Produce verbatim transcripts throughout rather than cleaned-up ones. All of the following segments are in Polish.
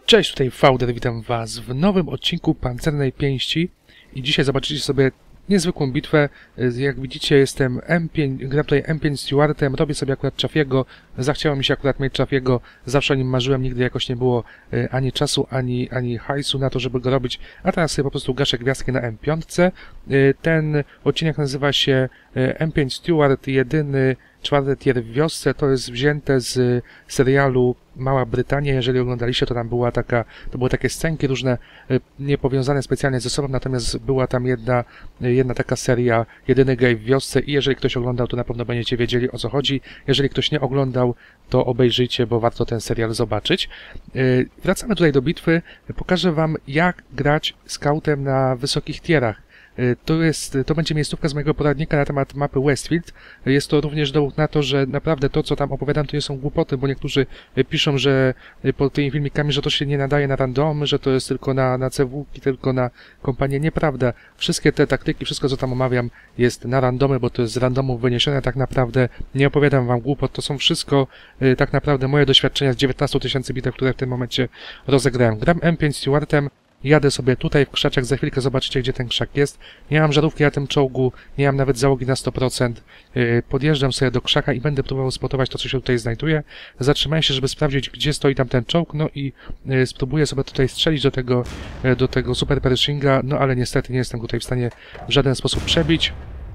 Cześć, tutaj Fauder, witam was w nowym odcinku Pancernej Pięści i dzisiaj zobaczycie sobie niezwykłą bitwę. Jak widzicie, jestem M pięć, gram tutaj M pięć Stewardem, robię sobie akurat Chaffee'ego, zachciało mi się akurat mieć Chaffee'ego, zawsze o nim marzyłem, nigdy jakoś nie było ani czasu, ani, ani hajsu na to, żeby go robić, a teraz sobie po prostu gaszę gwiazdkę na M pięć. Ten odcinek nazywa się M pięć Steward, jedyny czwarty tier w wiosce, to jest wzięte z serialu Mała Brytania. Jeżeli oglądaliście, to tam była taka, to były takie scenki różne, nie powiązane specjalnie ze sobą, natomiast była tam jedna, jedna taka seria Jedyny gej w wiosce i jeżeli ktoś oglądał, to na pewno będziecie wiedzieli, o co chodzi. Jeżeli ktoś nie oglądał, to obejrzyjcie, bo warto ten serial zobaczyć. Wracamy tutaj do bitwy. Pokażę wam, jak grać scoutem na wysokich tierach. To, jest, to będzie miejscówka z mojego poradnika na temat mapy Westfield. Jest to również dowód na to, że naprawdę to, co tam opowiadam, to nie są głupoty, bo niektórzy piszą, że pod tymi filmikami, że to się nie nadaje na randomy, że to jest tylko na, na C W ki, tylko na kompanię. Nieprawda. Wszystkie te taktyki, wszystko, co tam omawiam, jest na randomy, bo to jest z randomów wyniesione. Tak naprawdę nie opowiadam wam głupot. To są wszystko tak naprawdę moje doświadczenia z dziewiętnastu tysięcy bitew, które w tym momencie rozegrałem. Gram M pięć Stewardem. Jadę sobie tutaj w krzaczach, za chwilkę zobaczycie, gdzie ten krzak jest. Nie mam żarówki na tym czołgu, nie mam nawet załogi na sto procent. Podjeżdżam sobie do krzaka i będę próbował spotować to, co się tutaj znajduje. Zatrzymałem się, żeby sprawdzić, gdzie stoi tam ten czołg, no i spróbuję sobie tutaj strzelić do tego, do tego Super Pershinga, no ale niestety nie jestem tutaj w stanie w żaden sposób przebić.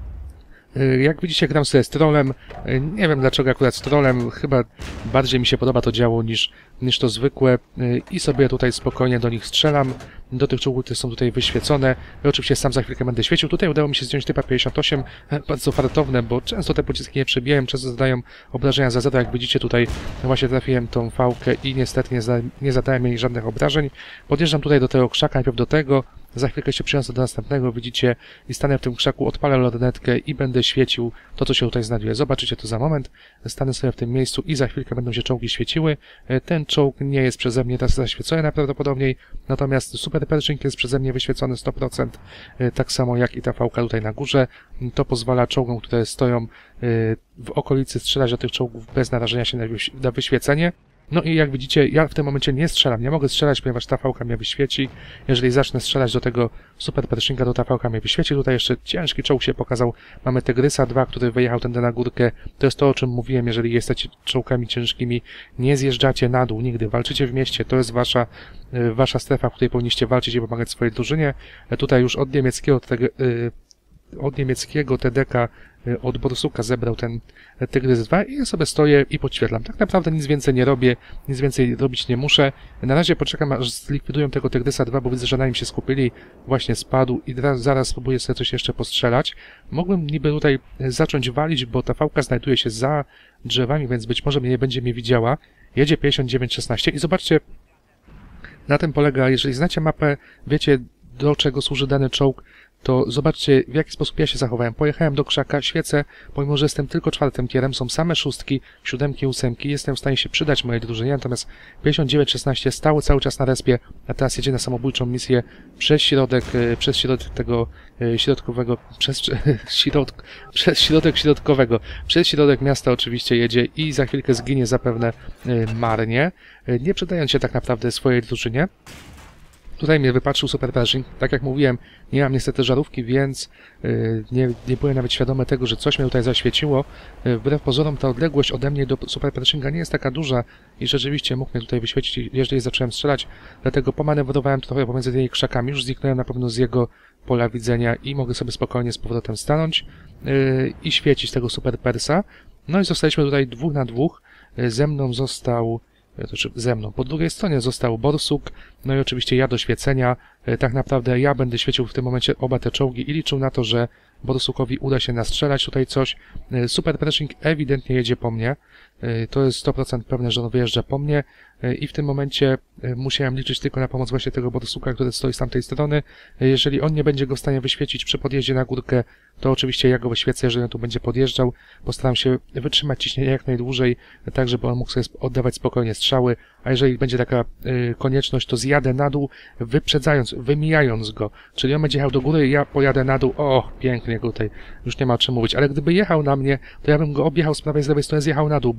Jak widzicie, gram sobie z trollem. Nie wiem dlaczego akurat z trollem. Chyba bardziej mi się podoba to działo niż, niż to zwykłe. I sobie tutaj spokojnie do nich strzelam. Do tych czołgów, które są tutaj wyświecone. I oczywiście sam za chwilkę będę świecił. Tutaj udało mi się zdjąć typa pięćdziesiąt osiem. Bardzo fartowne, bo często te pociski nie przebijają, często zadają obrażenia za zero. Jak widzicie, tutaj właśnie trafiłem tą fałkę i niestety nie, za, nie zadałem jej żadnych obrażeń. Podjeżdżam tutaj do tego krzaka, najpierw do tego. Za chwilkę się przyniosę do następnego, widzicie, i stanę w tym krzaku, odpalę lornetkę i będę świecił to, co się tutaj znajduje. Zobaczycie to za moment. Stanę sobie w tym miejscu i za chwilkę będą się czołgi świeciły. Ten czołg nie jest przeze mnie teraz zaświecony najprawdopodobniej, natomiast Super Pershing jest przeze mnie wyświecony sto procent, tak samo jak i ta fałka tutaj na górze. To pozwala czołgom, które stoją w okolicy, strzelać do tych czołgów bez narażenia się na wyświecenie. No i jak widzicie, ja w tym momencie nie strzelam, nie mogę strzelać, ponieważ ta fałka mnie wyświeci. Jeżeli zacznę strzelać do tego Super Pershinga, to ta fałka mnie wyświeci. Tutaj jeszcze ciężki czołg się pokazał. Mamy Tygrysa dwa, który wyjechał tędy na górkę. To jest to, o czym mówiłem, jeżeli jesteście czołgami ciężkimi, nie zjeżdżacie na dół nigdy, walczycie w mieście. To jest wasza, wasza strefa, w której powinniście walczyć i pomagać swojej drużynie. Tutaj już od niemieckiego tego, od niemieckiego T D K, od Borsuka zebrał ten Tygrys dwa i ja sobie stoję i podświetlam. Tak naprawdę nic więcej nie robię, nic więcej robić nie muszę. Na razie poczekam, aż zlikwidują tego Tygrysa dwa, bo widzę, że na nim się skupili. Właśnie spadł i zaraz, zaraz spróbuję sobie coś jeszcze postrzelać. Mogłem niby tutaj zacząć walić, bo ta fałka znajduje się za drzewami, więc być może mnie nie będzie mnie widziała. Jedzie pięćdziesiąt dziewięć szesnaście i zobaczcie, na tym polega, jeżeli znacie mapę, wiecie, do czego służy dany czołg, to zobaczcie, w jaki sposób ja się zachowałem. Pojechałem do krzaka, świecę, pomimo że jestem tylko czwartym tierem, są same szóstki, siódemki, ósemki, jestem w stanie się przydać mojej drużynie, natomiast pięćdziesiąt dziewięć szesnaście stały cały czas na respie, a teraz jedzie na samobójczą misję przez środek, przez środek tego środkowego, przez, środk, przez środek środkowego, przez środek miasta oczywiście jedzie i za chwilkę zginie zapewne marnie, nie przydając się tak naprawdę swojej drużynie. Tutaj mnie wypatrzył Super Pershing. Tak jak mówiłem, nie mam niestety żarówki, więc yy, nie, nie byłem nawet świadomy tego, że coś mnie tutaj zaświeciło. Yy, wbrew pozorom ta odległość ode mnie do Super Pershinga nie jest taka duża i rzeczywiście mógł mnie tutaj wyświecić, jeżeli zacząłem strzelać. Dlatego pomanewrowałem trochę pomiędzy tymi krzakami. Już zniknąłem na pewno z jego pola widzenia i mogę sobie spokojnie z powrotem stanąć yy, i świecić tego Super Persa. No i zostaliśmy tutaj dwóch na dwóch. Yy, ze mną został... To znaczy ze mną. Po drugiej stronie został Borsuk, no i oczywiście ja do świecenia. Tak naprawdę ja będę świecił w tym momencie oba te czołgi i liczył na to, że Borsukowi uda się nastrzelać tutaj coś. Super Pershing ewidentnie jedzie po mnie. To jest sto procent pewne, że on wyjeżdża po mnie i w tym momencie musiałem liczyć tylko na pomoc właśnie tego Borsuka, który stoi z tamtej strony. Jeżeli on nie będzie go w stanie wyświecić przy podjeździe na górkę, to oczywiście ja go wyświecę, jeżeli on tu będzie podjeżdżał. Postaram się wytrzymać ciśnienie jak najdłużej, tak żeby on mógł sobie oddawać spokojnie strzały, a jeżeli będzie taka y, konieczność, to zjadę na dół, wyprzedzając, wymijając go. Czyli on będzie jechał do góry i ja pojadę na dół. O, pięknie go tutaj, już nie ma o czym mówić. Ale gdyby jechał na mnie, to ja bym go objechał z prawej, z lewej strony, zjechał na dół, bo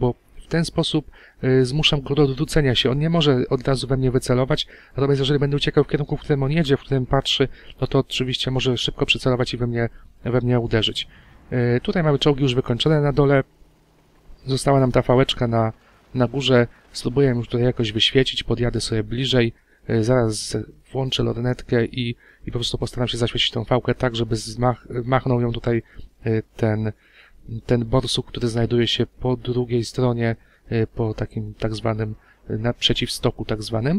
w ten sposób y, zmuszam go do odwrócenia się. On nie może od razu we mnie wycelować, natomiast jeżeli będę uciekał w kierunku, w którym on jedzie, w którym patrzy, no to oczywiście może szybko przycelować i we mnie, we mnie uderzyć. Y, tutaj mamy czołgi już wykończone na dole. Została nam ta fałeczka na, na górze. Spróbuję już tutaj jakoś wyświecić, podjadę sobie bliżej. Y, zaraz włączę lornetkę i, i po prostu postaram się zaświecić tą fałkę tak, żeby zmach, machnął ją tutaj y, ten ten borsuk, który znajduje się po drugiej stronie, po takim tak zwanym przeciwstoku tak zwanym.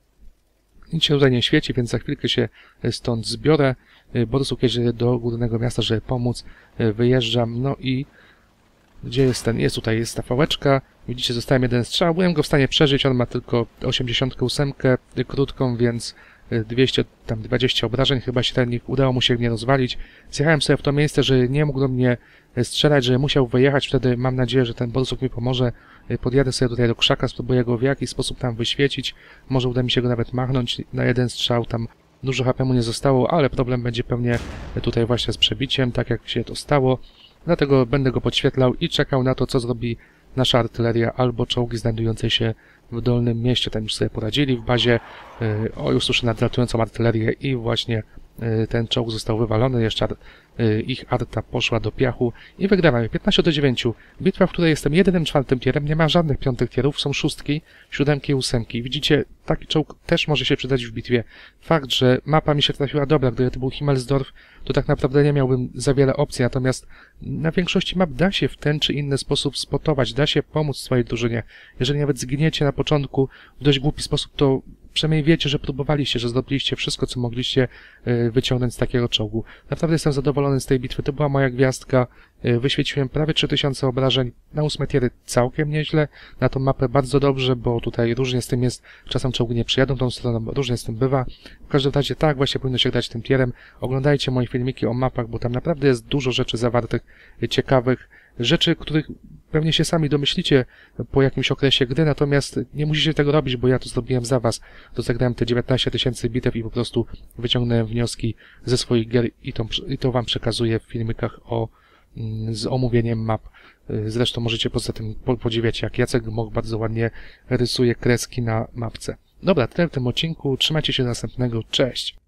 Nic się tutaj nie świeci, więc za chwilkę się stąd zbiorę. Borsuk jedzie do górnego miasta, żeby pomóc. Wyjeżdżam, no i gdzie jest ten? Jest tutaj, jest ta fałeczka. Widzicie, zostałem jeden strzał. Byłem go w stanie przeżyć, on ma tylko osiemdziesiąt osiem krótką, więc dwieście, tam dwadzieścia obrażeń chyba średnich. Udało mu się mnie rozwalić. Zjechałem sobie w to miejsce, że nie mógł do mnie strzelać, że musiał wyjechać. Wtedy mam nadzieję, że ten borsuk mi pomoże. Podjadę sobie tutaj do krzaka, spróbuję go w jakiś sposób tam wyświecić. Może uda mi się go nawet machnąć na jeden strzał. Tam dużo H P mu nie zostało, ale problem będzie pewnie tutaj właśnie z przebiciem, tak jak się to stało. Dlatego będę go podświetlał i czekał na to, co zrobi nasza artyleria albo czołgi znajdujące się w dolnym mieście. Tam już sobie poradzili w bazie. O, już słyszę nadlatującą artylerię i właśnie ten czołg został wywalony. Jeszcze ich arta poszła do piachu i wygrałem piętnaście do dziewięciu. Bitwa, w której jestem jedynym czwartym tierem, nie ma żadnych piątych tierów, są szóstki, siódemki i ósemki. Widzicie, taki czołg też może się przydać w bitwie. Fakt, że mapa mi się trafiła dobra, gdyby to był Himmelsdorf, to tak naprawdę nie miałbym za wiele opcji, natomiast na większości map da się w ten czy inny sposób spotować, da się pomóc swojej drużynie. Jeżeli nawet zginiecie na początku w dość głupi sposób, to przynajmniej wiecie, że próbowaliście, że zdobyliście wszystko, co mogliście wyciągnąć z takiego czołgu. Naprawdę jestem zadowolony z tej bitwy. To była moja gwiazdka. Wyświeciłem prawie trzy tysiące obrażeń. Na ósme tiery całkiem nieźle. Na tą mapę bardzo dobrze, bo tutaj różnie z tym jest. Czasem czołgi nie przyjadą tą stroną, różnie z tym bywa. W każdym razie tak właśnie powinno się grać tym tierem. Oglądajcie moje filmiki o mapach, bo tam naprawdę jest dużo rzeczy zawartych, ciekawych. Rzeczy, których pewnie się sami domyślicie po jakimś okresie gry, natomiast nie musicie tego robić, bo ja to zrobiłem za was. To zagrałem te dziewiętnaście tysięcy bitew i po prostu wyciągnąłem wnioski ze swoich gier i to, i to wam przekazuję w filmikach o, z omówieniem map. Zresztą możecie poza tym podziwiać, jak Jacek Moch bardzo ładnie rysuje kreski na mapce. Dobra, tyle w tym odcinku. Trzymajcie się do następnego. Cześć!